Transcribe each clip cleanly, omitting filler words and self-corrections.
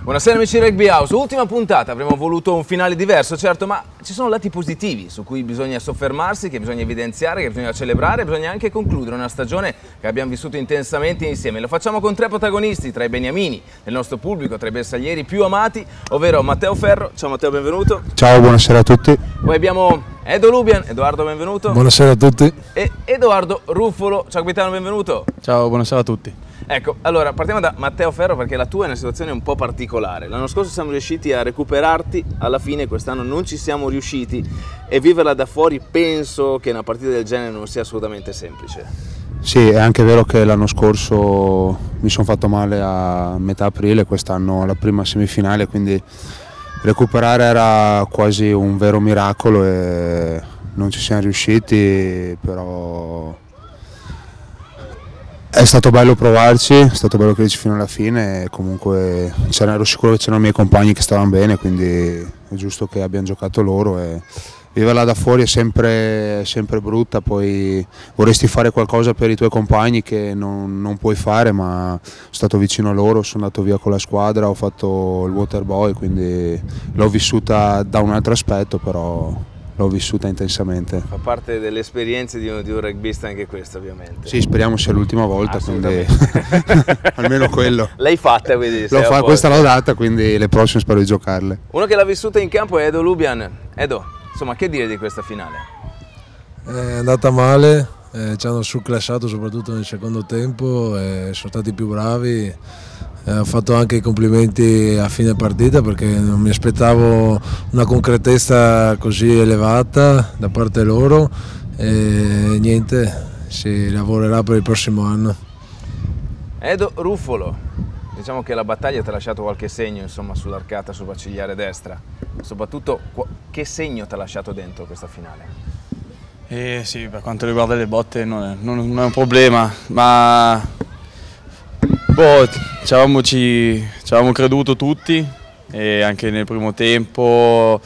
Buonasera amici di Rugby House, ultima puntata, avremmo voluto un finale diverso certo, ma ci sono lati positivi su cui bisogna soffermarsi, che bisogna evidenziare, che bisogna celebrare, bisogna anche concludere una stagione che abbiamo vissuto intensamente insieme. Lo facciamo con tre protagonisti, tra i beniamini del nostro pubblico, tra i bersaglieri più amati, ovvero Matteo Ferro. Ciao Matteo, benvenuto. Ciao, buonasera a tutti. Poi abbiamo Edo Lubian. Edoardo, benvenuto. Buonasera a tutti. E Edoardo Ruffolo. Ciao capitano, benvenuto. Ciao, buonasera a tutti. Ecco, allora partiamo da Matteo Ferro perché la tua è una situazione un po' particolare. L'anno scorso siamo riusciti a recuperarti, alla fine quest'anno non ci siamo riusciti e viverla da fuori penso che una partita del genere non sia assolutamente semplice. Sì, è anche vero che l'anno scorso mi sono fatto male a metà aprile, quest'anno alla prima semifinale, quindi recuperare era quasi un vero miracolo e non ci siamo riusciti, però è stato bello provarci, è stato bello crederci fino alla fine e comunque ero sicuro che c'erano i miei compagni che stavano bene, quindi è giusto che abbiano giocato loro e viverla da fuori è sempre brutta, poi vorresti fare qualcosa per i tuoi compagni che non puoi fare, ma sono stato vicino a loro, sono andato via con la squadra, ho fatto il water boy, quindi l'ho vissuta da un altro aspetto, però l'ho vissuta intensamente. Fa parte delle esperienze di un rugbista anche questo, ovviamente. Sì, speriamo sia l'ultima volta, quindi almeno quello. L'hai fatta, quindi. Questa l'ho data, quindi le prossime spero di giocarle. Uno che l'ha vissuta in campo è Edo Lubian. Edo, insomma, che dire di questa finale? È andata male, ci hanno surclassato soprattutto nel secondo tempo, sono stati più bravi. Ho fatto anche i complimenti a fine partita perché non mi aspettavo una concretezza così elevata da parte loro e niente, si lavorerà per il prossimo anno. Edo Ruffolo, diciamo che la battaglia ti ha lasciato qualche segno insomma, sull'arcata sopraccigliare destra, soprattutto che segno ti ha lasciato dentro questa finale? Sì, per quanto riguarda le botte non è un problema, ma ci avevamo creduto tutti, e anche nel primo tempo,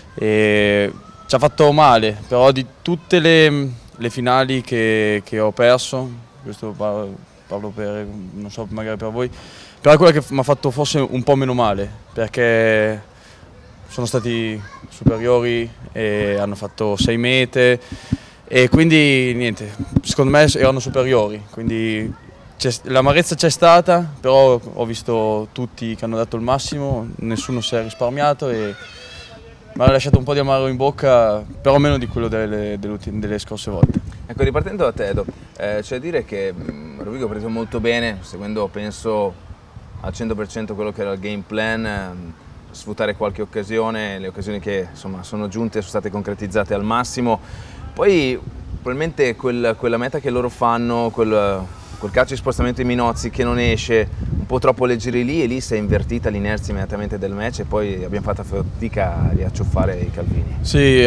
e ci ha fatto male, però di tutte le finali che ho perso, questo parlo per, non so, magari per voi, però è quella che mi ha fatto forse un po' meno male, perché sono stati superiori e hanno fatto 6 mete e quindi niente, secondo me erano superiori, quindi l'amarezza c'è stata, però ho visto tutti che hanno dato il massimo, nessuno si è risparmiato e mi ha lasciato un po' di amaro in bocca, però meno di quello delle scorse volte. Ecco, ripartendo da te Edo, c'è da dire che Rovigo ha preso molto bene, seguendo penso al 100% quello che era il game plan, sfruttare qualche occasione, le occasioni che insomma sono giunte sono state concretizzate al massimo, poi probabilmente quella meta che loro fanno, quel calcio di spostamento di Minozzi che non esce, un po' troppo leggeri lì e lì si è invertita l'inerzia immediatamente del match e poi abbiamo fatto fatica a riacciuffare i Calvini. Sì,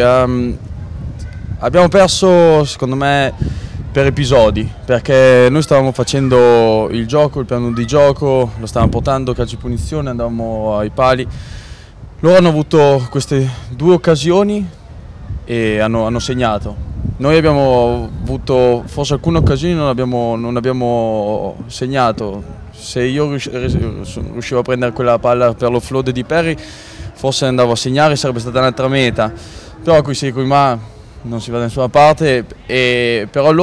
abbiamo perso secondo me per episodi, perché noi stavamo facendo il gioco, il piano di gioco, lo stavamo portando calcio di punizione, andavamo ai pali. Loro hanno avuto queste 2 occasioni e hanno segnato. Noi abbiamo avuto forse alcune occasioni non abbiamo segnato. Se io riuscivo a prendere quella palla per l'offload di Perry, forse andavo a segnare, sarebbe stata un'altra meta. Però qui sì, qui ma non si va da nessuna parte, però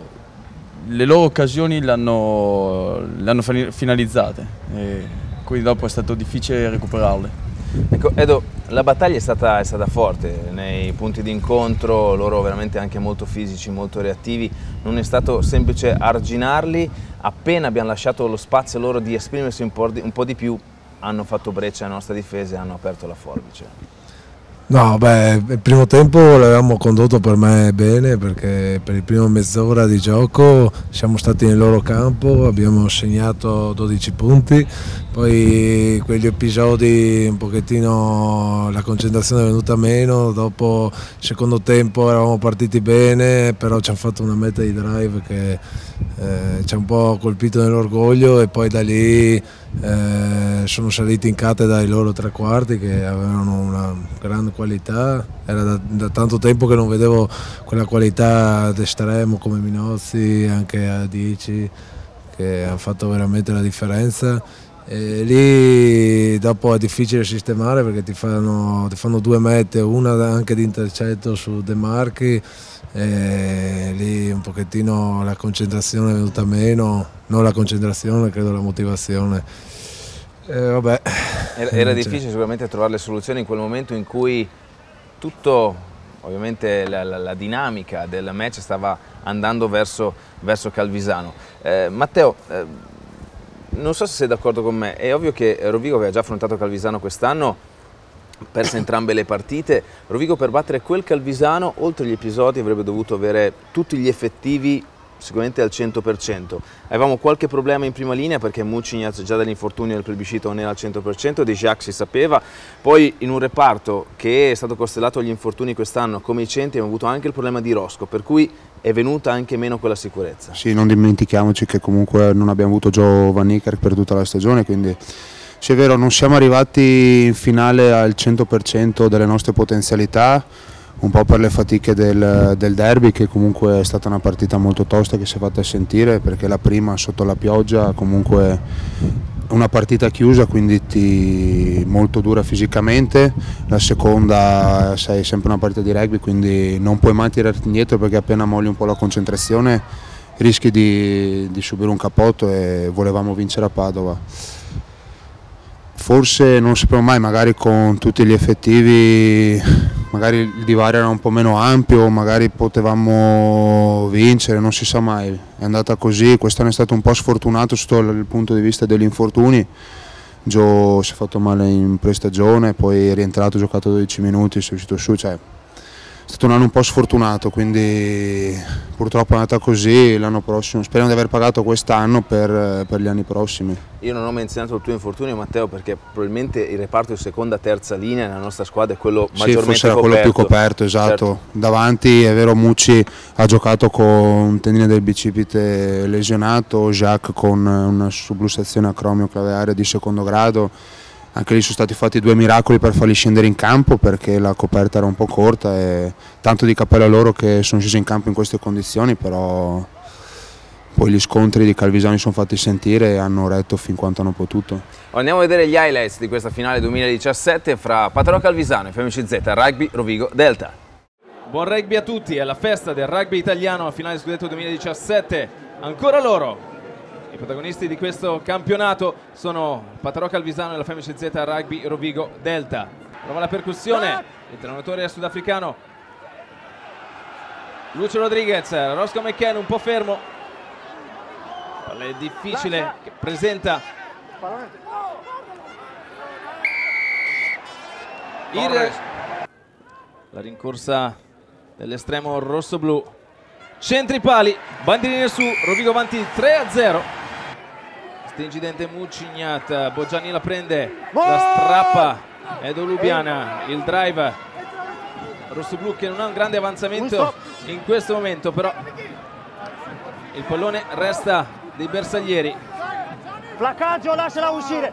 le loro occasioni le hanno finalizzate, e quindi dopo è stato difficile recuperarle. Ecco Edo, la battaglia è stata forte nei punti di incontro, loro veramente anche molto fisici, molto reattivi, non è stato semplice arginarli, appena abbiamo lasciato lo spazio loro di esprimersi un po' di più, hanno fatto breccia alla nostra difesa e hanno aperto la forbice. No, beh, il primo tempo l'avevamo condotto per me bene perché per il primo mezz'ora di gioco siamo stati nel loro campo, abbiamo segnato 12 punti, poi quegli episodi un pochettino la concentrazione è venuta meno, dopo il secondo tempo eravamo partiti bene, però ci hanno fatto una meta di drive che ci ha un po' colpito nell'orgoglio e poi da lì sono saliti in cattedra i loro tre quarti che avevano una grande qualità, era da tanto tempo che non vedevo quella qualità ad estremo come Minozzi, anche a 10 che hanno fatto veramente la differenza E lì dopo è difficile sistemare perché ti fanno 2 mete, una anche di intercetto su De Marchi, e lì un pochettino la concentrazione è venuta meno, non la concentrazione, credo la motivazione. Vabbè. Era difficile sicuramente trovare le soluzioni in quel momento in cui tutto, ovviamente la dinamica del match stava andando verso Calvisano. Matteo, non so se sei d'accordo con me, è ovvio che Rovigo aveva già affrontato Calvisano quest'anno, perse entrambe le partite. Rovigo per battere quel Calvisano, oltre agli episodi, avrebbe dovuto avere tutti gli effettivi sicuramente al 100%. Avevamo qualche problema in prima linea perché Mucignas già dall'infortunio del plebiscito non era al 100%, De Jacques si sapeva, poi in un reparto che è stato costellato agli infortuni quest'anno come i centri abbiamo avuto anche il problema di Rosco, per cui è venuta anche meno quella sicurezza. Sì, non dimentichiamoci che comunque non abbiamo avuto Joe Van Niekerk per tutta la stagione, quindi sì, è vero, non siamo arrivati in finale al 100% delle nostre potenzialità, un po' per le fatiche del derby, che comunque è stata una partita molto tosta che si è fatta sentire, perché la prima sotto la pioggia comunque una partita chiusa, quindi molto dura fisicamente, la seconda sei sempre una partita di rugby, quindi non puoi mai tirarti indietro perché appena molli un po' la concentrazione rischi di subire un cappotto, e volevamo vincere a Padova. Forse non sappiamo mai, magari con tutti gli effettivi magari il divario era un po' meno ampio, magari potevamo vincere, non si sa mai. È andata così, quest'anno è stato un po' sfortunato sotto il punto di vista degli infortuni. Joe si è fatto male in prestagione, poi è rientrato, ha giocato 12 minuti, si è uscito su, cioè è stato un anno un po' sfortunato, quindi purtroppo è andata così. L'anno prossimo speriamo di aver pagato quest'anno per gli anni prossimi. Io non ho menzionato il tuo infortunio, Matteo, perché probabilmente il reparto di seconda e terza linea nella nostra squadra è quello maggiormente forse era quello più coperto, esatto. Certo. Davanti è vero, Mucci ha giocato con un tendine del bicipite lesionato, Jacques con una sublussazione acromio-claveare di secondo grado. Anche lì sono stati fatti 2 miracoli per farli scendere in campo, perché la coperta era un po' corta, e tanto di cappello a loro che sono scesi in campo in queste condizioni, però poi gli scontri di Calvisano si sono fatti sentire e hanno retto fin quanto hanno potuto. Andiamo a vedere gli highlights di questa finale 2017 fra Pataro Calvisano e FMCZ Rugby Rovigo Delta. Buon rugby a tutti, alla festa del rugby italiano, la finale scudetto 2017, ancora loro. I protagonisti di questo campionato sono Pataro Calvisano e la FMCZ Rugby Rovigo Delta. Prova la percussione, l'allenatore sudafricano Lucio Rodriguez, Roscoe McCann un po' fermo, palla è difficile, che presenta la rincorsa dell'estremo rosso-blu. Centri pali, bandierine su, Rovigo avanti 3-0. Questo incidente Mucignat, Boggiani la prende, la strappa Edo Lubiana, il drive rosso-blu che non ha un grande avanzamento in questo momento, però il pallone resta dei bersaglieri. Placaggio, lasciala uscire.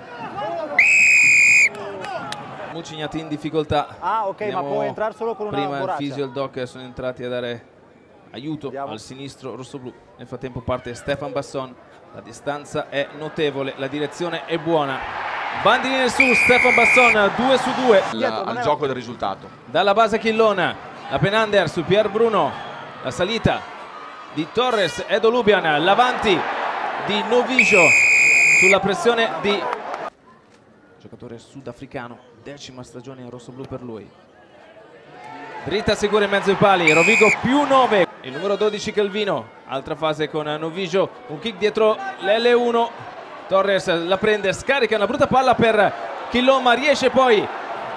Mucignat in difficoltà. Ah, ok, ma può entrare solo con una prima borraccia. il fisio e il doc sono entrati a dare aiuto al sinistro rosso-blu. Nel frattempo parte Stefan Basson, la distanza è notevole, la direzione è buona. Bandierine su, Stefan Basson 2 su 2 al gioco del risultato. dalla base Chillona, la Penander su Pier Bruno, la salita di Torres, Edo Lubian, l'avanti di Novijo sulla pressione di giocatore sudafricano, 10ª stagione in rosso-blu per lui. Dritta sicura in mezzo ai pali, Rovigo più 9. Il numero 12 Calvino, altra fase con Novijo, un kick dietro l'L1. Torres la prende, scarica una brutta palla per Chillon, riesce poi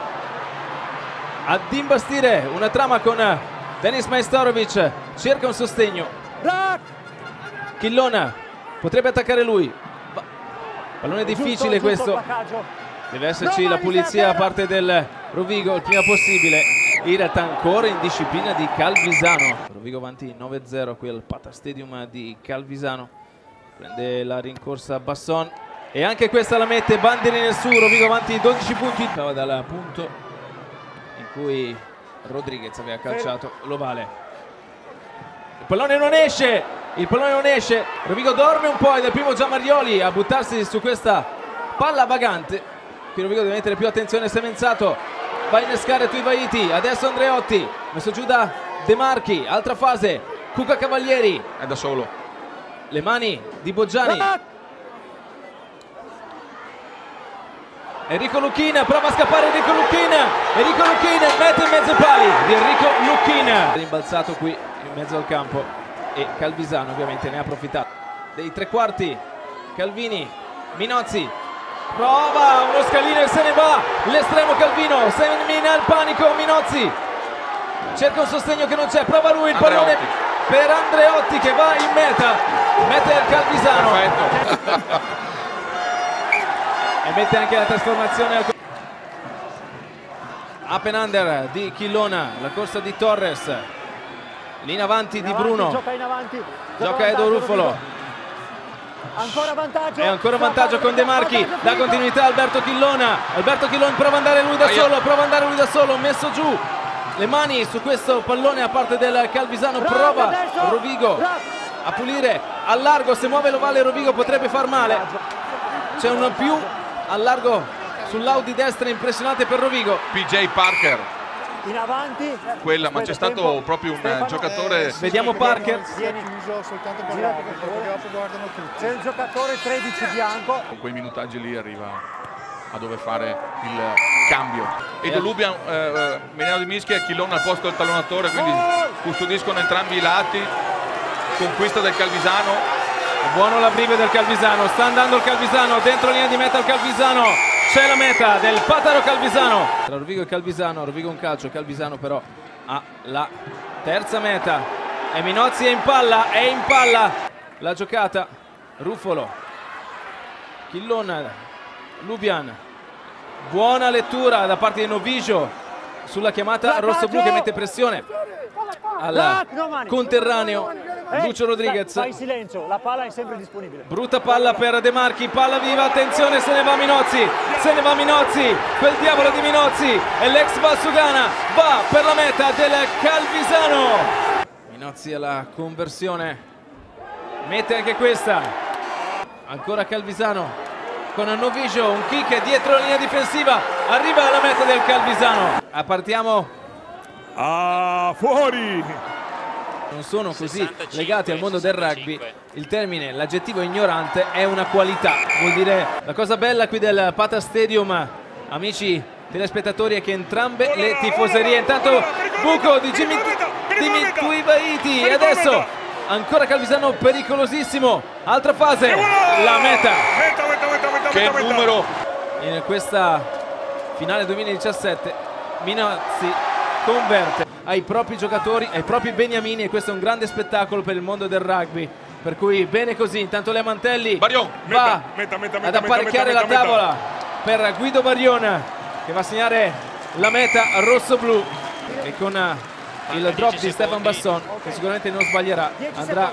ad imbastire una trama con Denis Majstorovic, cerca un sostegno. Chillon potrebbe attaccare lui. Pallone difficile questo. Deve esserci la pulizia da parte del Rovigo il prima possibile. Irat ancora in disciplina di Calvisano. Rovigo avanti 9-0 qui al Pata Stadium di Calvisano. Prende la rincorsa Basson e anche questa la mette, bandierine su, Rovigo avanti 12 punti. Stava dal punto in cui Rodriguez aveva calciato l'ovale. Il pallone non esce, Rovigo dorme un po' ed è il primo Gianmarioli a buttarsi su questa palla vagante. Qui Rovigo deve mettere più attenzione. Semenzato va a innescare Tuivaiti, adesso Andreotti, messo giù da De Marchi, altra fase, Cuca Cavalieri, è da solo, le mani di Boggiani, Enrico Lucchin, prova a scappare Enrico Lucchin, mette in mezzo ai pali di Enrico Lucchin, rimbalzato qui in mezzo al campo e Calvisano ovviamente ne ha approfittato. Dei tre quarti, Calvini, Minozzi, prova uno scalino e se ne va l'estremo Calvino, semina il panico Minozzi, cerca un sostegno che non c'è, prova lui il pallone per Andreotti che va in meta, mette il Calvisano e mette anche la trasformazione up and under di Chillona, la corsa di Torres, lì in avanti di Bruno, Gioca in avanti, gioca Edo Ruffolo. Ancora vantaggio. E ancora vantaggio con De Marchi, la continuità Alberto Chillona prova ad andare lui da solo, messo giù le mani su questo pallone a parte del Calvisano, prova Rovigo a pulire al largo, se muove l'ovale Rovigo potrebbe far male, c'è un più al largo sull'Audi destra impressionante per Rovigo. PJ Parker in avanti, quella, ma c'è stato proprio un giocatore. Vediamo Parker. C'è un giocatore 13 bianco. Con quei minutaggi lì arriva a dover fare il cambio. E Lubian, Meniano di Mischia e Chillona al posto del tallonatore, quindi custodiscono entrambi i lati. Conquista del Calvisano. È buono l'abbrivio del Calvisano, sta andando il Calvisano, dentro linea di meta il Calvisano. C'è la meta del Pataro Calvisano. Tra Rovigo e Calvisano, Rovigo un calcio, Calvisano però ha la terza meta. E Minozzi è in palla la giocata. Ruffolo, Chillona, Lubian. Buona lettura da parte di Novijo sulla chiamata rosso-blu che mette pressione al conterraneo Lucio Rodriguez. Vai in silenzio, la palla è sempre disponibile. Brutta palla per De Marchi, palla viva, attenzione, se ne va Minozzi, quel diavolo di Minozzi e l'ex Valsugana va per la meta del Calvisano. Minozzi alla conversione, mette anche questa, ancora Calvisano con Novijo, un kick dietro la linea difensiva, arriva alla meta del Calvisano. Partiamo fuori. Non sono così legati al mondo del rugby, il termine, l'aggettivo ignorante è una qualità, vuol dire la cosa bella qui del Pata Stadium, amici telespettatori, è che entrambe le tifoserie, intanto buco di Jimmy Tuivaiti e adesso ancora Calvisano pericolosissimo, altra fase, la meta. Che numero! In questa finale 2017 Minozzi converte ai propri giocatori, ai propri beniamini, e questo è un grande spettacolo per il mondo del rugby, per cui bene così. Intanto Lea Mantelli va ad apparecchiare la tavola per Guido Barion che va a segnare la meta rosso-blu, e con il drop di Stefan Basson che sicuramente non sbaglierà andrà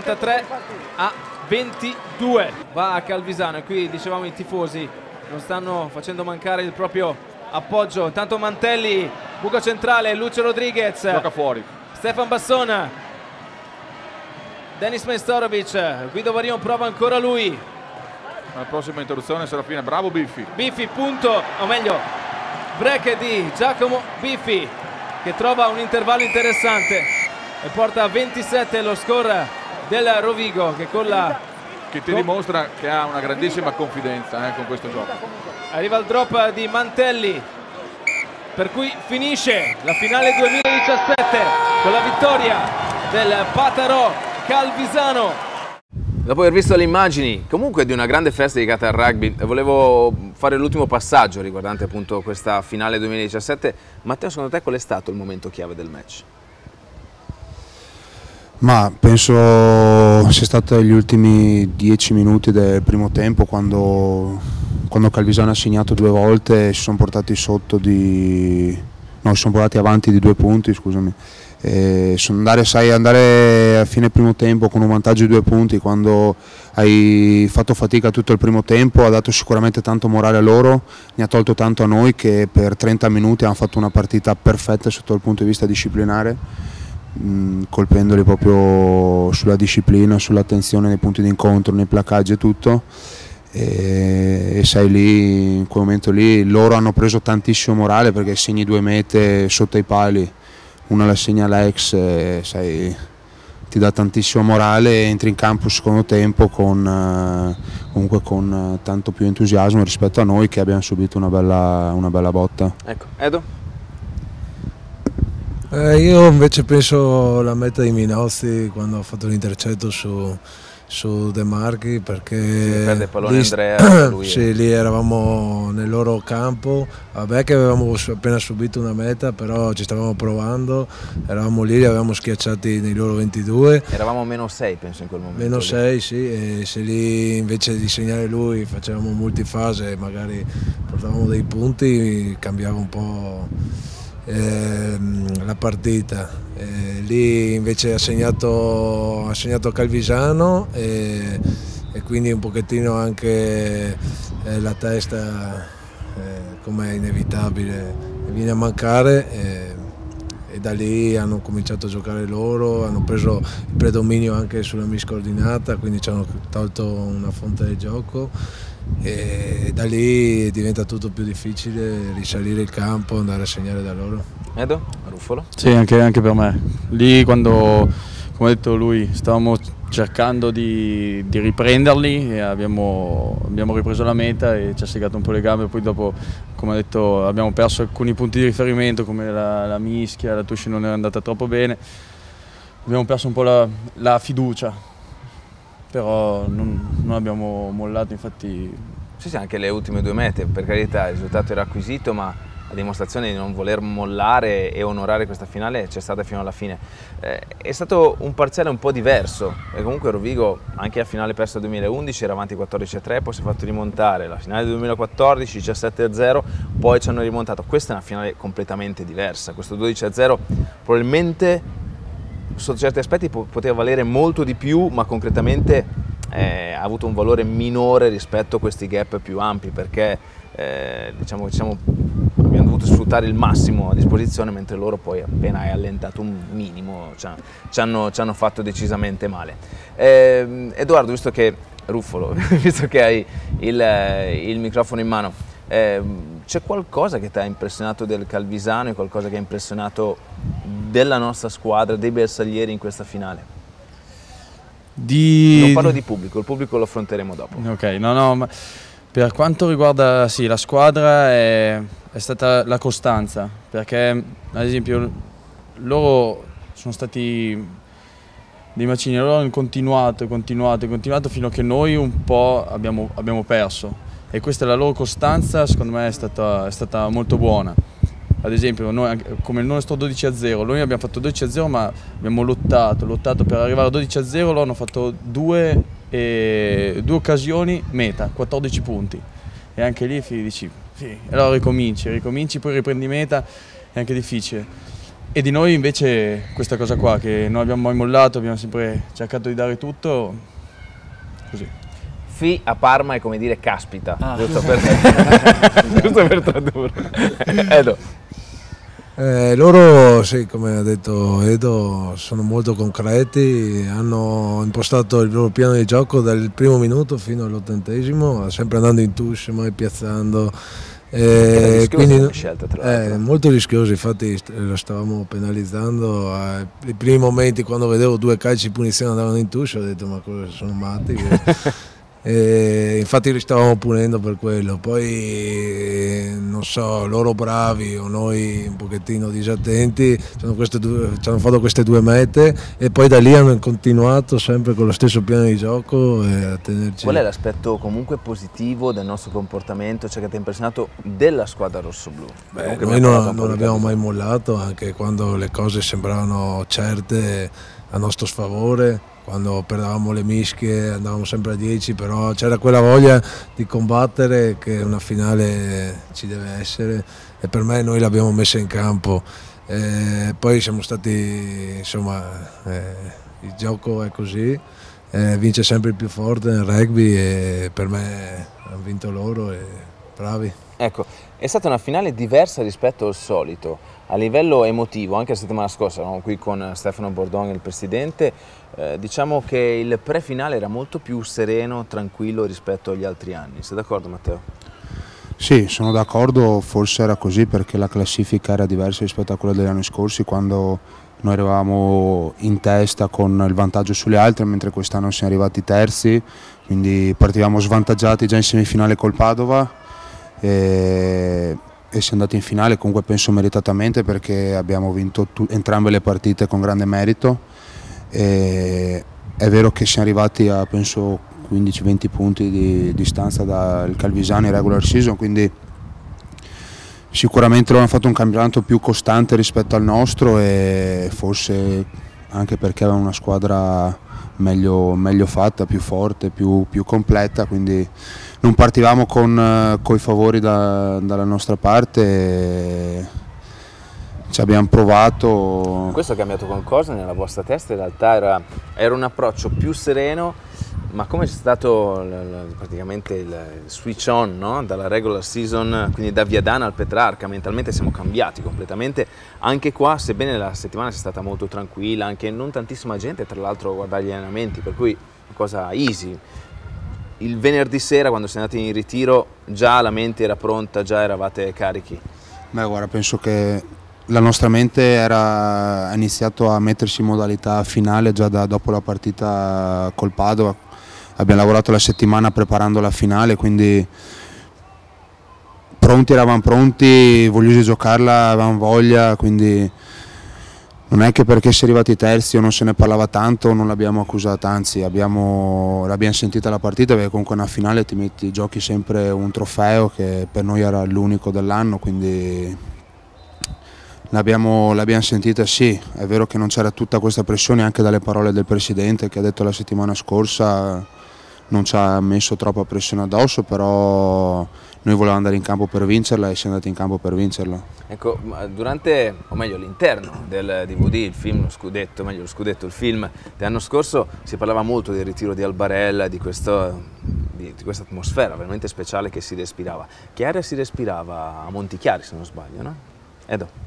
43-22, va a Calvisano. E qui dicevamo i tifosi non stanno facendo mancare il proprio appoggio. Intanto Mantelli, buco centrale, Lucio Rodriguez gioca fuori, Stefan Basson, Denis Majstorovic, Guido Barion prova ancora lui. La prossima interruzione Serafina, bravo Biffi, punto, o meglio break di Giacomo Biffi che trova un intervallo interessante e porta a 27 lo score del Rovigo, che con la che ti dimostra che ha una grandissima confidenza con questo gioco. Arriva il drop di Mantelli, per cui finisce la finale 2017 con la vittoria del Pataro Calvisano. Dopo aver visto le immagini comunque di una grande festa dedicata al rugby, volevo fare l'ultimo passaggio riguardante appunto questa finale 2017. Matteo, secondo te qual è stato il momento chiave del match? Ma penso sia stato gli ultimi 10 minuti del primo tempo, quando Calvisano ha segnato 2 volte e si sono portati sotto si sono portati avanti di 2 punti, scusami. Andare a fine primo tempo con un vantaggio di 2 punti quando hai fatto fatica tutto il primo tempo ha dato sicuramente tanto morale a loro, ne ha tolto tanto a noi che per 30 minuti hanno fatto una partita perfetta sotto il punto di vista disciplinare, colpendoli proprio sulla disciplina, sull'attenzione nei punti di incontro, nei placaggi e tutto. e sai, lì in quel momento lì loro hanno preso tantissimo morale, perché segni 2 mete sotto i pali, una la segna l'ex, sai, ti dà tantissimo morale e entri in campo secondo tempo comunque con tanto più entusiasmo rispetto a noi che abbiamo subito una bella botta. Ecco, Edo? Io invece penso alla meta di Minozzi quando ha fatto l'intercetto su De Marchi, perché perde il pallone Andrea, lui sì, lì eravamo nel loro campo, vabbè che avevamo appena subito una meta, però ci stavamo provando, eravamo lì, li avevamo schiacciati nei loro 22. Eravamo -6 penso in quel momento. -6 sì, e se lì invece di segnare lui facevamo multifase e magari portavamo dei punti, cambiava un po' la partita. Lì invece ha segnato Calvisano e quindi un pochettino anche la testa, come è inevitabile, viene a mancare e da lì hanno cominciato a giocare loro, hanno preso il predominio anche sulla miscoordinata, quindi ci hanno tolto una fonte di gioco e da lì diventa tutto più difficile risalire il campo, andare a segnare da loro. Edo? Ruffolo? Sì, anche per me. Lì quando, come ha detto lui, stavamo cercando di riprenderli e abbiamo ripreso la meta e ci ha segato un po' le gambe, poi dopo, come ha detto, abbiamo perso alcuni punti di riferimento come la mischia, la touche non era andata troppo bene, abbiamo perso un po' la fiducia, però non abbiamo mollato, infatti. Sì, anche le ultime 2 mete, per carità, il risultato era acquisito, ma la dimostrazione di non voler mollare e onorare questa finale c'è stata fino alla fine. È stato un parziale un po' diverso, e comunque Rovigo anche a finale persa 2011 era avanti 14-3, poi si è fatto rimontare, la finale del 2014 17-0, poi ci hanno rimontato. Questa è una finale completamente diversa, questo 12-0 probabilmente sotto certi aspetti poteva valere molto di più, ma concretamente ha avuto un valore minore rispetto a questi gap più ampi, perché diciamo abbiamo dovuto sfruttare il massimo a disposizione, mentre loro poi appena hai allentato un minimo ci hanno fatto decisamente male. Edoardo, visto che Ruffolo, visto che hai il microfono in mano, c'è qualcosa che ti ha impressionato del Calvisano e qualcosa che ha impressionato della nostra squadra, dei bersaglieri in questa finale? Non parlo di pubblico, il pubblico lo affronteremo dopo. Ok, no, ma per quanto riguarda sì, la squadra è stata la costanza, perché ad esempio loro sono stati dei macini, loro hanno continuato fino a che noi un po' abbiamo perso, e questa è la loro costanza, secondo me è stata molto buona. Ad esempio noi, come il nostro 12-0, noi abbiamo fatto 12-0 ma abbiamo lottato per arrivare a 12-0, loro hanno fatto due occasioni, meta, 14 punti, e anche lì dici, sì, e allora ricominci, poi riprendi meta, è anche difficile. E di noi invece questa cosa qua, che non abbiamo mai mollato, abbiamo sempre cercato di dare tutto, così. Fi a Parma è come dire caspita, giusto per tradurre. Edo. Loro, sì, come ha detto Edo, sono molto concreti, hanno impostato il loro piano di gioco dal primo minuto fino all'80°, sempre andando in touche, mai piazzando. Quindi scelta, tra l'altro. Molto rischioso, infatti lo stavamo penalizzando. I primi momenti, quando vedevo 2 calci di punizione andavano in touche, ho detto ma cosa sono matti? Infatti li stavamo punendo per quello, poi non so, loro bravi o noi un pochettino disattenti, ci hanno fatto queste 2 mete e poi da lì hanno continuato sempre con lo stesso piano di gioco a tenerci. Qual è l'aspetto comunque positivo del nostro comportamento, cioè che ti ha impressionato della squadra rossoblù? Noi non abbiamo mai mollato, anche quando le cose sembravano certe a nostro sfavore. Quando perdevamo le mischie andavamo sempre a 10, però c'era quella voglia di combattere che una finale ci deve essere, e per me noi l'abbiamo messa in campo. Poi siamo stati, insomma, il gioco è così, vince sempre il più forte nel rugby e per me hanno vinto loro e bravi. Ecco, è stata una finale diversa rispetto al solito. a livello emotivo, anche la settimana scorsa eravamo qui con Stefano Bordon, il presidente, diciamo che il pre-finale era molto più sereno, tranquillo rispetto agli altri anni. Sei d'accordo, Matteo? Sì, sono d'accordo, forse era così perché la classifica era diversa rispetto a quella degli anni scorsi, quando noi eravamo in testa con il vantaggio sulle altre, mentre quest'anno siamo arrivati terzi, quindi partivamo svantaggiati già in semifinale col Padova e siamo andati in finale comunque penso meritatamente, perché abbiamo vinto entrambe le partite con grande merito. È vero che siamo arrivati a penso 15-20 punti di distanza dal Calvisano in regular season, quindi sicuramente loro hanno fatto un campionato più costante rispetto al nostro, e forse anche perché avevano una squadra meglio fatta, più forte, più completa, quindi non partivamo con i favori dalla nostra parte. Ci abbiamo provato. Questo ha cambiato qualcosa nella vostra testa? In realtà era un approccio più sereno, ma come c'è stato praticamente il switch on, no? Dalla regular season, quindi da Viadana al Petrarca, mentalmente siamo cambiati completamente. Anche qua, sebbene la settimana sia stata molto tranquilla, anche non tantissima gente tra l'altro a guardare gli allenamenti, per cui una cosa easy. Il venerdì sera, quando siete andati in ritiro, già la mente era pronta, già eravate carichi? Beh, guarda, penso che la nostra mente ha iniziato a mettersi in modalità finale già dopo la partita col Padova. Abbiamo lavorato la settimana preparando la finale, quindi eravamo pronti, vogliosi giocarla, avevamo voglia, quindi non è che perché si è arrivati terzi o non se ne parlava tanto non l'abbiamo accusata, anzi l'abbiamo sentita la partita, perché comunque una finale giochi sempre un trofeo che per noi era l'unico dell'anno, quindi l'abbiamo sentita. Sì, è vero che non c'era tutta questa pressione, anche dalle parole del presidente che ha detto la settimana scorsa non ci ha messo troppa pressione addosso, però noi volevamo andare in campo per vincerla e siamo andati in campo per vincerla. Ecco, durante, o meglio all'interno del DVD, il film, lo scudetto, il film dell'anno scorso, si parlava molto del ritiro di Albarella, di questa atmosfera veramente speciale che si respirava. Che aria si respirava a Montichiari, se non sbaglio, no? Edo?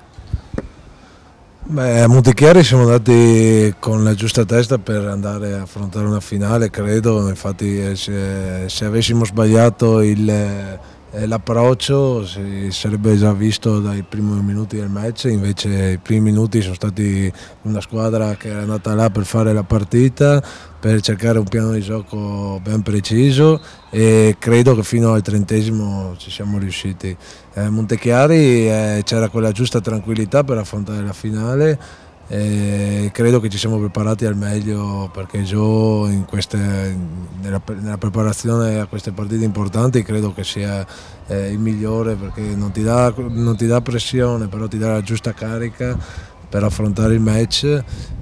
Beh, a Montichiari siamo andati con la giusta testa per andare a affrontare una finale, credo. Infatti se avessimo sbagliato l'approccio si sarebbe già visto dai primi minuti del match, invece i primi minuti sono stati una squadra che era andata là per fare la partita, per cercare un piano di gioco ben preciso, e credo che fino al 30° ci siamo riusciti. A Montichiari c'era quella giusta tranquillità per affrontare la finale, e credo che ci siamo preparati al meglio, perché Gio nella preparazione a queste partite importanti credo che sia il migliore, perché non ti dà pressione, però ti dà la giusta carica per affrontare il match.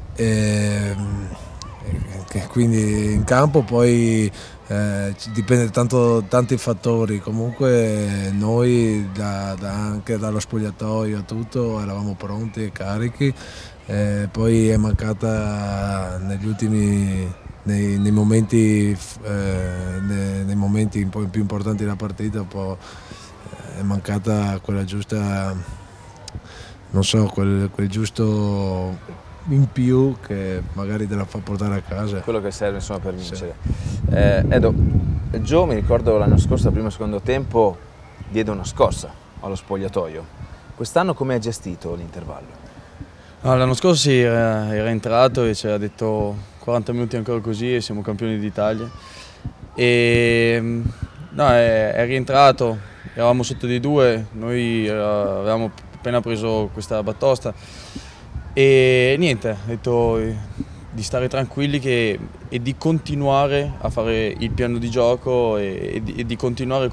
Quindi in campo poi dipende tanti fattori. Comunque noi anche dallo spogliatoio a tutto eravamo pronti e carichi, poi è mancata nei momenti un po' più importanti della partita, è mancata quella giusta, non so, quel giusto in più che magari te la fa portare a casa. Quello che serve insomma per vincere. Sì. Edo, Gio, mi ricordo l'anno scorso al primo e secondo tempo diede una scossa allo spogliatoio. Quest'anno come ha gestito l'intervallo? L'anno scorso sì, era entrato e ci ha detto 40 minuti ancora così e siamo campioni d'Italia. No, è rientrato, eravamo sotto di 2, noi avevamo appena preso questa batosta. E niente, ha detto di stare tranquilli e di continuare a fare il piano di gioco e di continuare.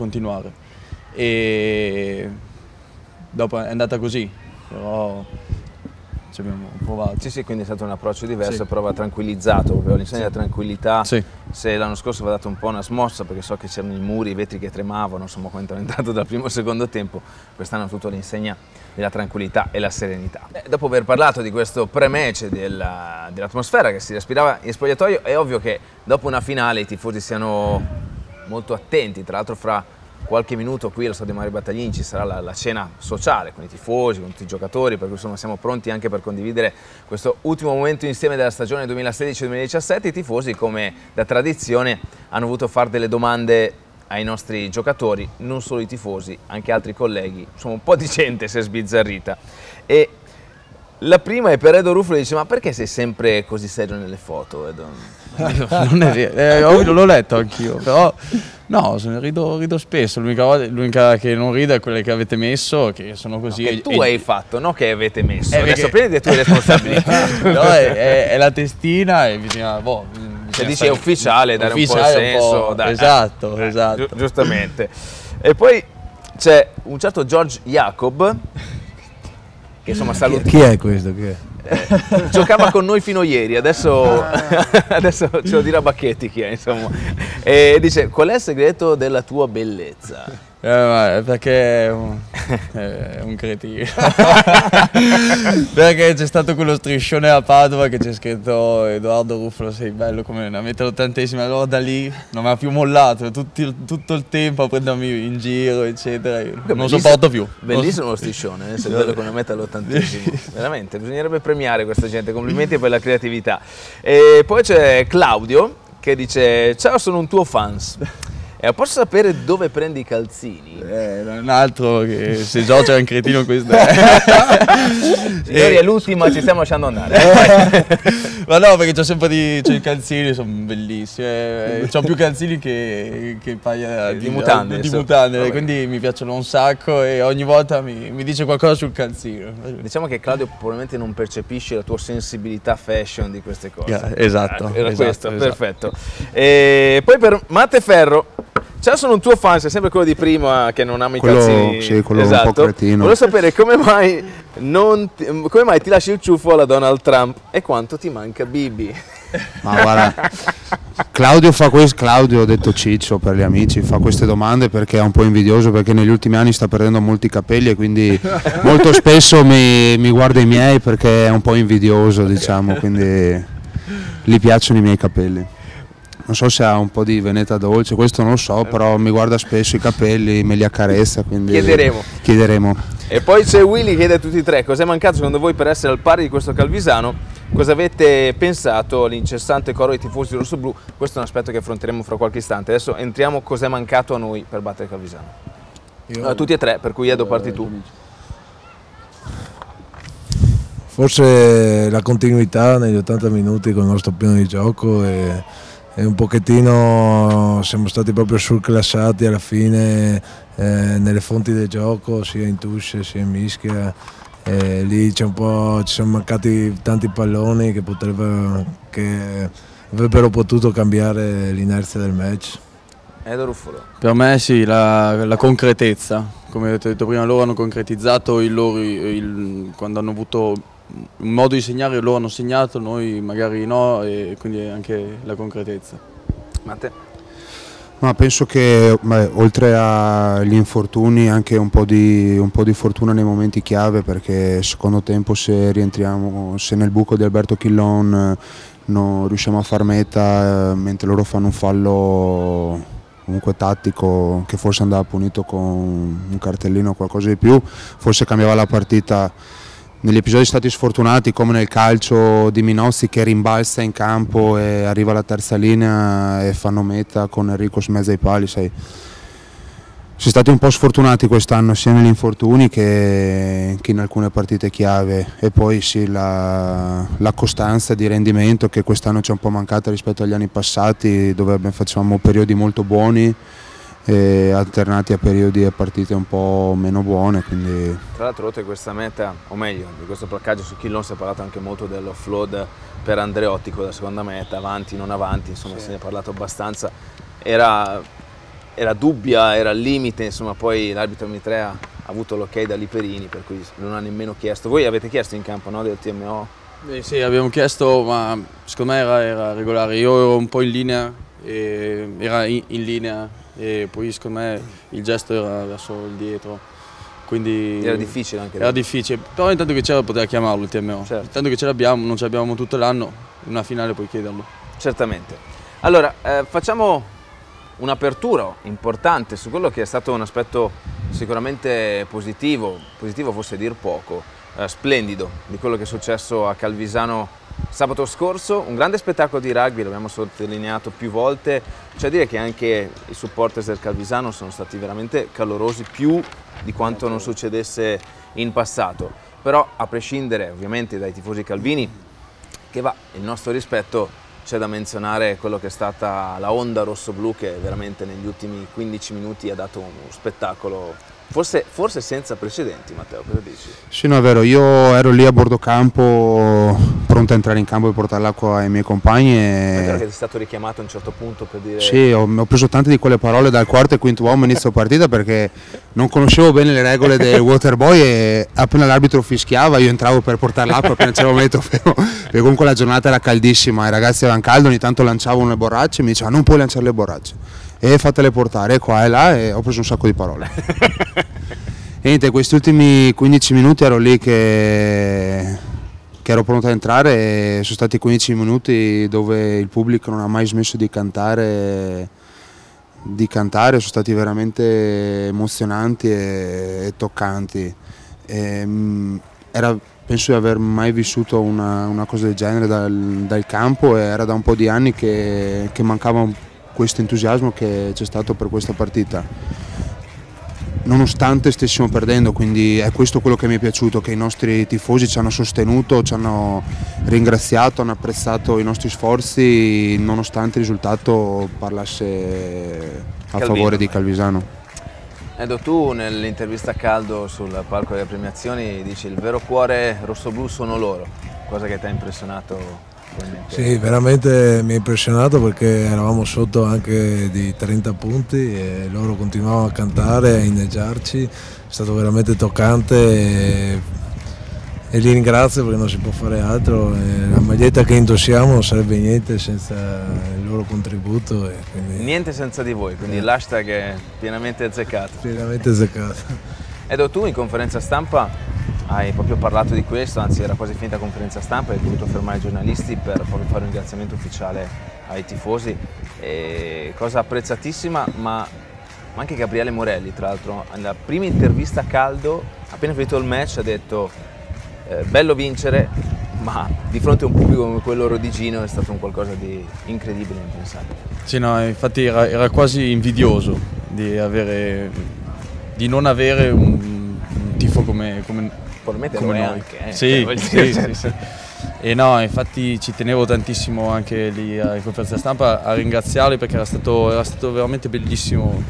E dopo è andata così, però ci abbiamo provato. Sì, quindi è stato un approccio diverso, sì. Però va tranquillizzato, proprio l'insegna della tranquillità. Sì. Se l'anno scorso aveva dato un po' una smossa, perché so che c'erano i muri, i vetri che tremavano, insomma, quando è entrato dal primo e secondo tempo, quest'anno tutto l'insegna della tranquillità e la serenità. Dopo aver parlato di questo pre-match, dell'atmosfera che si respirava in spogliatoio, è ovvio che dopo una finale i tifosi siano molto attenti, tra l'altro fra qualche minuto qui allo stadio Mario Battaglini ci sarà la cena sociale con i tifosi, con tutti i giocatori, per cui insomma siamo pronti anche per condividere questo ultimo momento insieme della stagione 2016-2017. I tifosi, come da tradizione, hanno voluto fare delle domande ai nostri giocatori, non solo i tifosi, anche altri colleghi, insomma un po' di gente si è sbizzarrita. E la prima è per Edo Ruffolo, dice: ma perché sei sempre così serio nelle foto, Edo? Non è vero, l'ho letto anch'io, però no, rido spesso, l'unica che non ride è quelle che avete messo, che sono così. No, che tu hai fatto, no che avete messo, adesso perché... prendi le tue responsabilità. No, è la testina e bisogna... Se dici è ufficiale, dare un po' il senso. Dai, esatto, esatto. Giustamente. E poi c'è un certo George Jacob, che insomma saluta. Chi è questo? Chi è? Giocava con noi fino ieri, adesso ce lo dirà Bacchetti chi è, insomma. E dice: qual è il segreto della tua bellezza? Perché è un cretino. Perché c'è stato quello striscione a Padova che c'è scritto: Edoardo Ruffolo sei bello come una metà l'80esima, allora da lì non mi ha più mollato tutto il tempo a prendermi in giro eccetera. Non sopporto più. Bellissimo lo striscione, sei bello come una metà all'80esimo. Veramente, bisognerebbe premiare questa gente, complimenti per la creatività. E poi c'è Claudio che dice: ciao, sono un tuo fans. Posso sapere dove prendi i calzini? Un altro che se Giorgio è un cretino questo Signori, è l'ultima, ci stiamo lasciando andare. Ma no, perché c'ho sempre i calzini, sono bellissimi. C'ho più calzini che paia di mutande. Di mutande, quindi mi piacciono un sacco e ogni volta mi dice qualcosa sul calzino. Diciamo che Claudio probabilmente non percepisce la tua sensibilità fashion di queste cose. Esatto. Era questo, perfetto. E poi per Matteferro: ciao, sono un tuo fan, sei sempre quello di prima che non ama i calzini. Sì, quello esatto. un po' cretino. Volevo sapere come mai ti lasci il ciuffo alla Donald Trump e quanto ti manca Bibi. Ma guarda, Claudio ho detto Ciccio per gli amici, fa queste domande perché è un po' invidioso, perché negli ultimi anni sta perdendo molti capelli e quindi molto spesso mi guarda i miei perché è un po' invidioso, diciamo, quindi gli piacciono i miei capelli. Non so se ha un po' di veneta dolce, questo non lo so, però mi guarda spesso i capelli, me li accarezza, quindi chiederemo. E poi c'è Willy che chiede a tutti e tre: cos'è mancato secondo voi per essere al pari di questo Calvisano? Cosa avete pensato all'incessante coro dei tifosi rossoblu? Questo è un aspetto che affronteremo fra qualche istante. Adesso entriamo cos'è mancato a noi per battere Calvisano. Tutti e tre, per cui Edo parti tu. Forse la continuità negli 80 minuti con il nostro piano di gioco e un pochettino siamo stati proprio surclassati alla fine nelle fonti del gioco, sia in touche sia in mischia. Lì ci sono mancati tanti palloni che avrebbero potuto cambiare l'inerzia del match. Edo Ruffolo. Per me sì, la concretezza, come ho detto prima, loro hanno concretizzato quando hanno avuto un modo di segnare, loro hanno segnato, noi magari no, e quindi anche la concretezza. Matte? Ma penso che oltre agli infortuni anche un po' di fortuna nei momenti chiave, perché secondo tempo se nel buco di Alberto Chillon non riusciamo a far meta mentre loro fanno un fallo comunque tattico che forse andava punito con un cartellino o qualcosa di più, forse cambiava la partita. Negli episodi stati sfortunati come nel calcio di Minozzi che rimbalza in campo e arriva alla terza linea e fanno meta con Enrico in mezzo ai pali, sai. Siamo stati un po' sfortunati quest'anno sia negli infortuni che in alcune partite chiave, e poi sì la costanza di rendimento che quest'anno ci è un po' mancata rispetto agli anni passati, dove facevamo periodi molto buoni alternati a periodi e partite un po' meno buone, quindi... Tra l'altro oltre a questa meta, o meglio di questo placcaggio su Chillon, si è parlato anche molto dell'offload per Andreotti con la seconda meta, avanti, non avanti, insomma sì. Se ne è parlato abbastanza, era dubbia, era al limite, insomma poi l'arbitro Mitrea ha avuto l'ok da Liperini, per cui non ha nemmeno chiesto. Voi avete chiesto in campo, no, del TMO? Sì, abbiamo chiesto, ma secondo me era regolare, io ero un po' in linea, era in linea, e poi secondo me il gesto era verso il dietro, quindi era difficile anche. Era difficile, però intanto che c'era poteva chiamarlo il TMO, certo. Intanto che ce l'abbiamo, non ce l'abbiamo tutto l'anno, una finale puoi chiederlo. Certamente. Allora, facciamo un'apertura importante su quello che è stato un aspetto sicuramente positivo forse dir poco, splendido, di quello che è successo a Calvisano sabato scorso. Un grande spettacolo di rugby, l'abbiamo sottolineato più volte, c'è da dire che anche i supporters del Calvisano sono stati veramente calorosi, più di quanto non succedesse in passato. Però a prescindere ovviamente dai tifosi calvini, che va, il nostro rispetto, c'è da menzionare quello che è stata la onda rosso-blu, che veramente negli ultimi 15 minuti ha dato uno spettacolo forse senza precedenti. Matteo, cosa dici? Sì, no, è vero, io ero lì a bordo campo pronto a entrare in campo e portare l'acqua ai miei compagni. È vero che sei stato richiamato a un certo punto per dire... Sì, ho preso tante di quelle parole dal quarto e quinto uomo inizio partita, perché non conoscevo bene le regole del waterboy e appena l'arbitro fischiava io entravo per portare l'acqua appena c'era un momento fermo, perché comunque la giornata era caldissima, i ragazzi avevano caldo, ogni tanto lanciavano le borracce e mi dicevano non puoi lanciare le borracce. E fatele portare qua e là, e ho preso un sacco di parole. E niente, questi ultimi 15 minuti ero lì che ero pronto a entrare, e sono stati 15 minuti dove il pubblico non ha mai smesso di cantare, sono stati veramente emozionanti e toccanti. Penso di aver mai vissuto una cosa del genere dal campo, e era da un po' di anni che mancava questo entusiasmo che c'è stato per questa partita, nonostante stessimo perdendo. Quindi è questo quello che mi è piaciuto, che i nostri tifosi ci hanno sostenuto, ci hanno ringraziato, hanno apprezzato i nostri sforzi, nonostante il risultato parlasse a favore di Calvisano. Edo, tu nell'intervista a caldo sul palco delle premiazioni dici il vero cuore rossoblu sono loro, cosa che ti ha impressionato? Sì, veramente mi ha impressionato, perché eravamo sotto anche di 30 punti e loro continuavano a cantare, a inneggiarci. È stato veramente toccante e li ringrazio, perché non si può fare altro. La maglietta che indossiamo non sarebbe niente senza il loro contributo. Quindi... Niente senza di voi, quindi l'hashtag è pienamente azzeccato. Pienamente azzeccato. Edo, tu in conferenza stampa hai proprio parlato di questo, anzi era quasi finita la conferenza stampa, hai dovuto fermare i giornalisti per proprio fare un ringraziamento ufficiale ai tifosi, cosa apprezzatissima, ma anche Gabriele Morelli, tra l'altro, alla prima intervista a caldo, appena finito il match, ha detto bello vincere, ma di fronte a un pubblico come quello rodigino è stato un qualcosa di incredibile e impensabile. Sì, no, infatti era quasi invidioso di non avere un tifo come noi. Anche, sì. E no, infatti ci tenevo tantissimo anche lì in conferenza stampa a ringraziarli, perché era stato veramente bellissimo.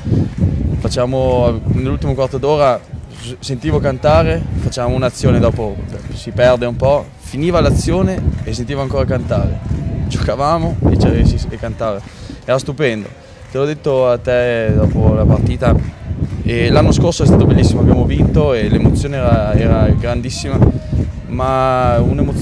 Nell'ultimo quarto d'ora sentivo cantare, facevamo un'azione, dopo si perde un po', finiva l'azione e sentivo ancora cantare. Giocavamo e cantare. Era stupendo. Te l'ho detto a te dopo la partita. E l'anno scorso è stato bellissimo, abbiamo vinto e l'emozione era grandissima, ma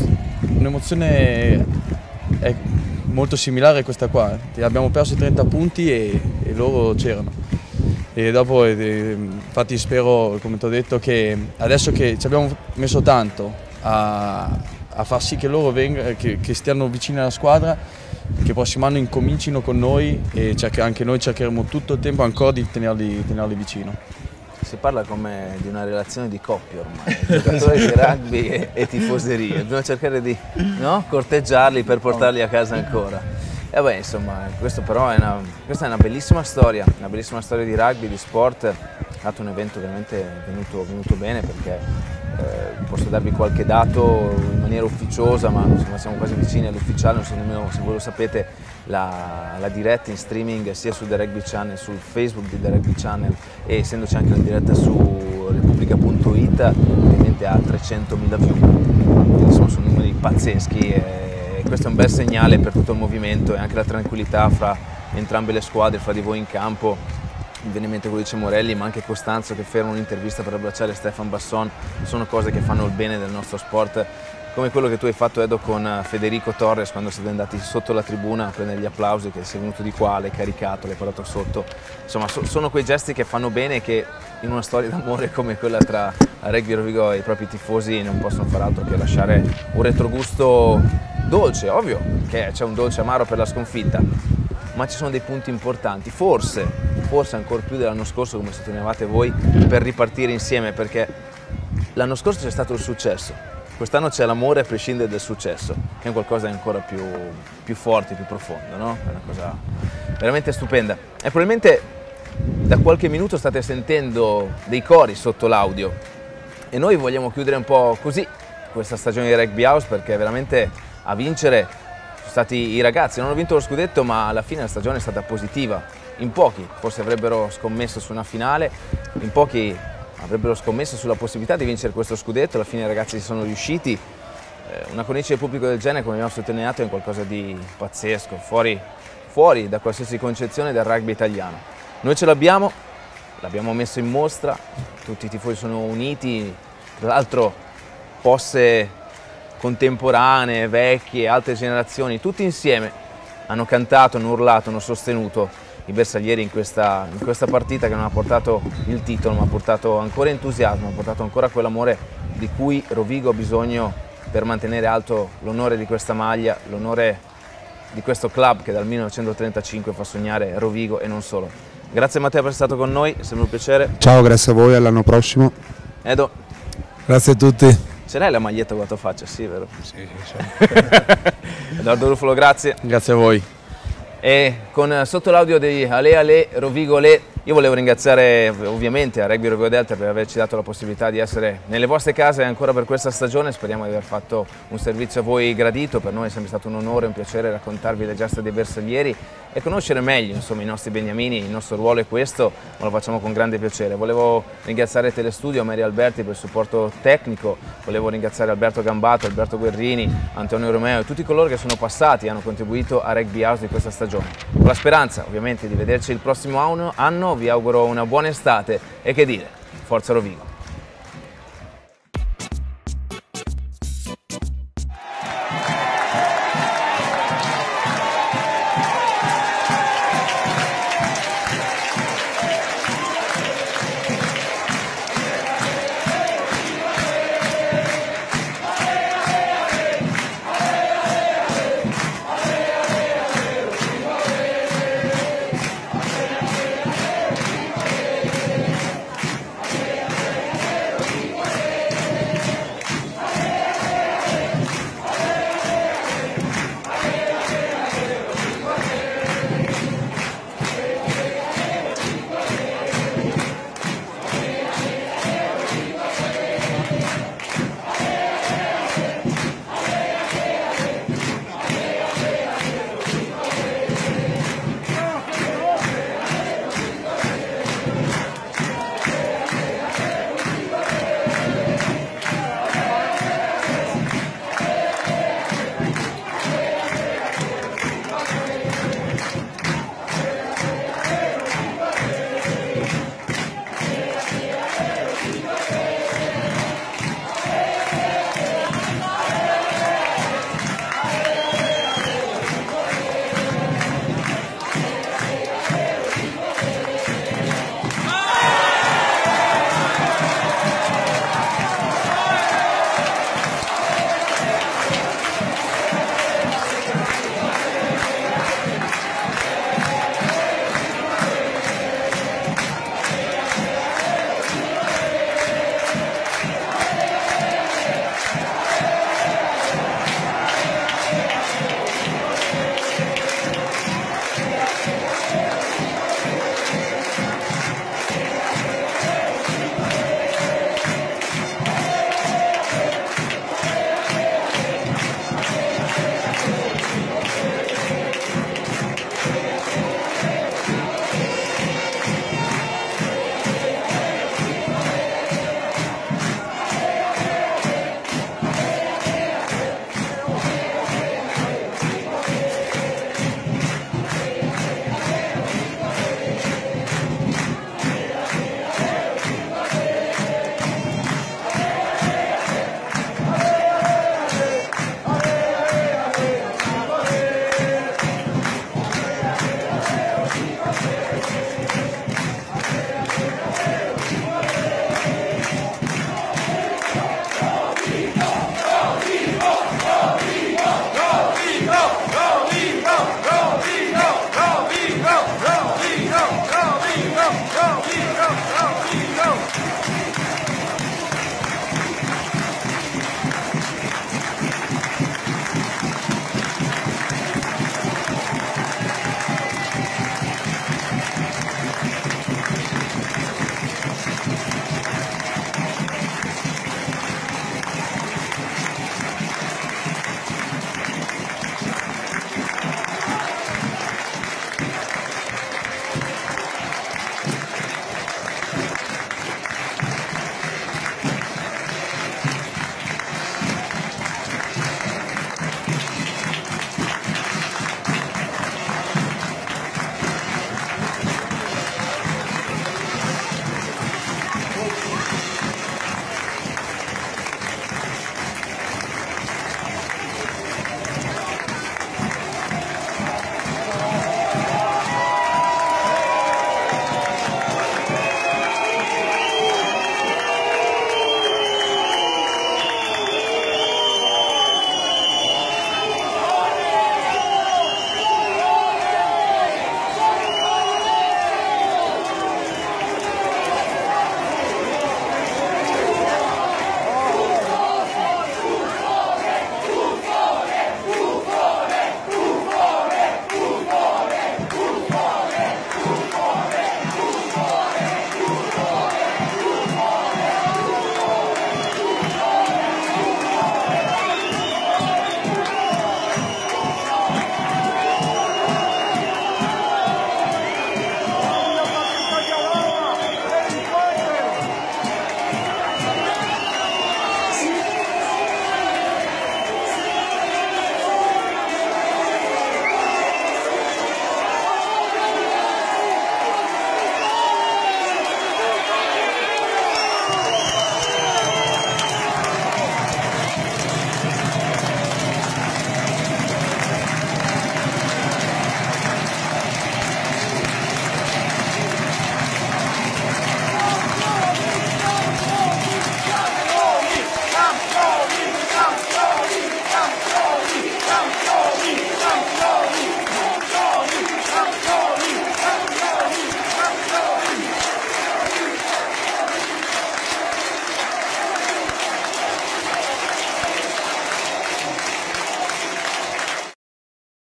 un'emozione è molto similare a questa qua. Abbiamo perso i 30 punti e loro c'erano. E dopo, infatti spero, come ti ho detto, che adesso che ci abbiamo messo tanto a far sì che loro che stiano vicini alla squadra, che il prossimo anno incomincino con noi, e anche noi cercheremo tutto il tempo ancora di tenerli vicino. Si parla come di una relazione di coppia ormai, giocatori di rugby e tifoseria, bisogna cercare di corteggiarli per portarli a casa ancora. E beh, insomma, questa è una bellissima storia di rugby, di sport. È stato un evento veramente venuto bene, perché posso darvi qualche dato in maniera ufficiosa, ma insomma, siamo quasi vicini all'ufficiale, non so nemmeno se voi lo sapete, la diretta in streaming sia su The Rugby Channel, sul Facebook di The Rugby Channel, e essendoci anche la diretta su Repubblica.it, ovviamente ha 300.000 view, quindi insomma sono numeri pazzeschi, e questo è un bel segnale per tutto il movimento, e anche la tranquillità fra entrambe le squadre, fra di voi in campo. Mi viene in mente quello di Morelli, ma anche Costanzo che ferma un'intervista per abbracciare Stefan Basson, sono cose che fanno il bene del nostro sport, come quello che tu hai fatto, Edo, con Federico Torres quando siete andati sotto la tribuna a prendere gli applausi, che sei venuto di qua, l'hai caricato, l'hai portato sotto. Insomma, sono quei gesti che fanno bene e che in una storia d'amore come quella tra Rugby Rovigo e i propri tifosi non possono far altro che lasciare un retrogusto dolce, ovvio, che c'è un dolce amaro per la sconfitta, ma ci sono dei punti importanti, forse ancora più dell'anno scorso, come sottolineavate voi, per ripartire insieme, perché l'anno scorso c'è stato il successo, quest'anno c'è l'amore a prescindere dal successo, che è qualcosa di ancora più forte, più profondo, no? È una cosa veramente stupenda. E probabilmente da qualche minuto state sentendo dei cori sotto l'audio e noi vogliamo chiudere un po' così questa stagione di Rugby House, perché veramente a vincere sono stati i ragazzi. Non hanno vinto lo scudetto, ma alla fine la stagione è stata positiva. In pochi forse avrebbero scommesso su una finale, in pochi avrebbero scommesso sulla possibilità di vincere questo scudetto. Alla fine i ragazzi ci sono riusciti. Una cornice di pubblico del genere, come abbiamo sottolineato, è qualcosa di pazzesco, fuori da qualsiasi concezione del rugby italiano. Noi ce l'abbiamo messo in mostra, tutti i tifosi sono uniti, tra l'altro posse contemporanee, vecchie, altre generazioni, tutti insieme hanno cantato, hanno urlato, hanno sostenuto i bersaglieri in questa partita che non ha portato il titolo, ma ha portato ancora entusiasmo, ha portato ancora quell'amore di cui Rovigo ha bisogno per mantenere alto l'onore di questa maglia, l'onore di questo club che dal 1935 fa sognare Rovigo e non solo. Grazie Matteo per essere stato con noi, è sempre un piacere. Ciao, grazie a voi, all'anno prossimo. Edo. Grazie a tutti. Ce l'hai la maglietta con la tua faccia? Sì, vero? Sì. Edoardo Ruffolo, grazie. Grazie a voi. E con sotto l'audio di Ale Ale, Rovigo Ale, io volevo ringraziare ovviamente a Rugby Rovigo Delta per averci dato la possibilità di essere nelle vostre case ancora per questa stagione. Speriamo di aver fatto un servizio a voi gradito. Per noi è sempre stato un onore e un piacere raccontarvi le gesta dei bersaglieri e conoscere meglio insomma, i nostri beniamini. Il nostro ruolo è questo, ma lo facciamo con grande piacere. Volevo ringraziare Telestudio, Mary Alberti per il supporto tecnico, volevo ringraziare Alberto Gambato, Alberto Guerrini, Antonio Romeo e tutti coloro che sono passati e hanno contribuito a Rugby House di questa stagione. Con la speranza ovviamente di vederci il prossimo anno, vi auguro una buona estate e che dire, forza Rovigo!